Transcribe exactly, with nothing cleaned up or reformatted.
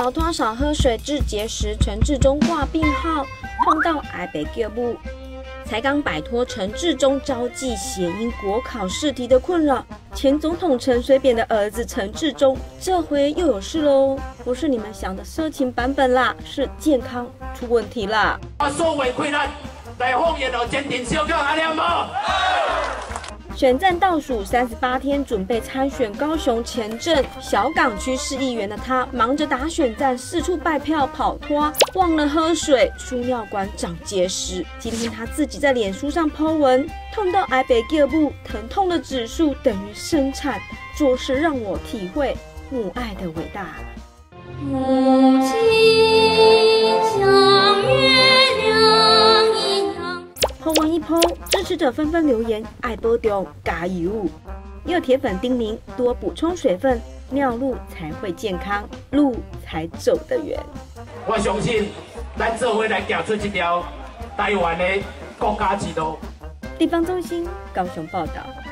跑脱少喝水致结石，陈志忠挂病号，痛到挨被叫母。才刚摆脱陈志忠招妓谐音国考试题的困扰，前总统陈水扁的儿子陈志忠这回又有事喽！不是你们想的色情版本啦，是健康出问题啦。 我所谓困难，来谎言哦，坚定小狗阿亮无。 选战倒数三十八天，准备参选高雄前镇小港区市议员的他，忙着打选战，四处拜票跑脱，忘了喝水，输尿管长结石。今天他自己在脸书上 po 文，痛到挨被叫母，疼痛的指数等于生产，着实让我体会母爱的伟大。 母亲像月亮一样。 po 文一 po， 支持者纷纷留言爱保重加油。也有铁粉叮咛多补充水分，尿路才会健康，路才走得远。 我相信，咱做伙来行出一条台湾的国家之路。 地方中心高雄报道。